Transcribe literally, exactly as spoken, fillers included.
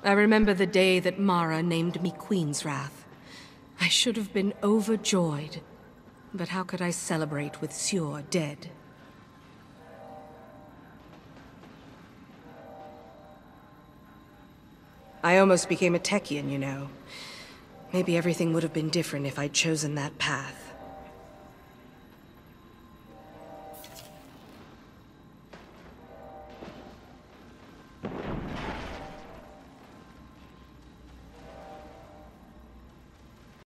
I remember the day that Mara named me Queen's Wrath. I should have been overjoyed. But how could I celebrate with Sjur dead? I almost became a Techeun, you know. Maybe everything would have been different if I'd chosen that path.